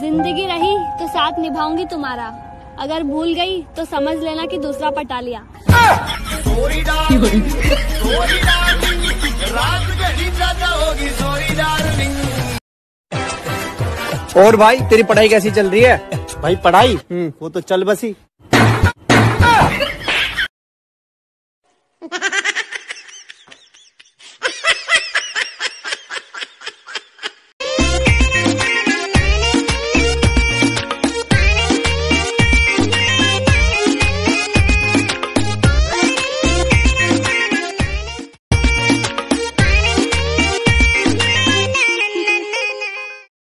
जिंदगी रही तो साथ निभाऊंगी तुम्हारा, अगर भूल गई तो समझ लेना कि दूसरा पटा लिया। और भाई तेरी पढ़ाई कैसी चल रही है? भाई पढ़ाई वो तो चल बसी।